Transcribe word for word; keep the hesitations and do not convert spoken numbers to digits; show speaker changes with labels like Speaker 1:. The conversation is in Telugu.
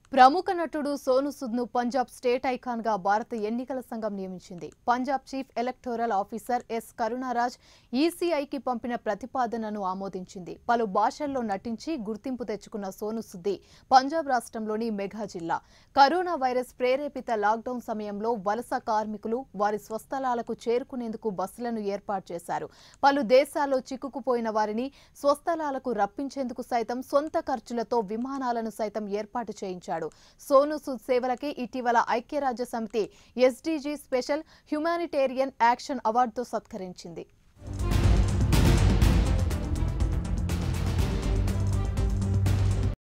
Speaker 1: ప్రముఖ నటుడు సోను సూద్ ను పంజాబ్ స్టేట్ ఐకాన్ గా భారత ఎన్నికల సంఘం నియమించింది. Punjab chief electoral officer S Karunaraj ఈసీఐకి పంపిన ప్రతిపాదనను ఆమోదించింది. పలు భాషల్లో నటించి గుర్తింపు తెచ్చుకున్న సోను సూద్ పంజాబ్ రాష్ట్రంలోని మెగా జిల్లా. కరోనా వైరస్ ప్రేరేపిత లాక్డౌన్ సమయంలో వలస కార్మికులు వారి స్వస్థలాలకు చేరుకునేందుకు బస్సులను ఏర్పాటు చేశారు. పలు దేశాల్లో చిక్కుకుపోయిన వారిని స్వస్థలాలకు రప్పించేందుకు సైతం సొంత ఖర్చులతో విమానాలను సైతం ఏర్పాటు చేయించారు. సోను సూద్ సేవలకి ఇటీవల ఐక్యరాజ్య సమితి ఎస్డీజీ స్పెషల్ హ్యుమానిటేరియన్ యాక్షన్ అవార్డుతో సత్కరించింది.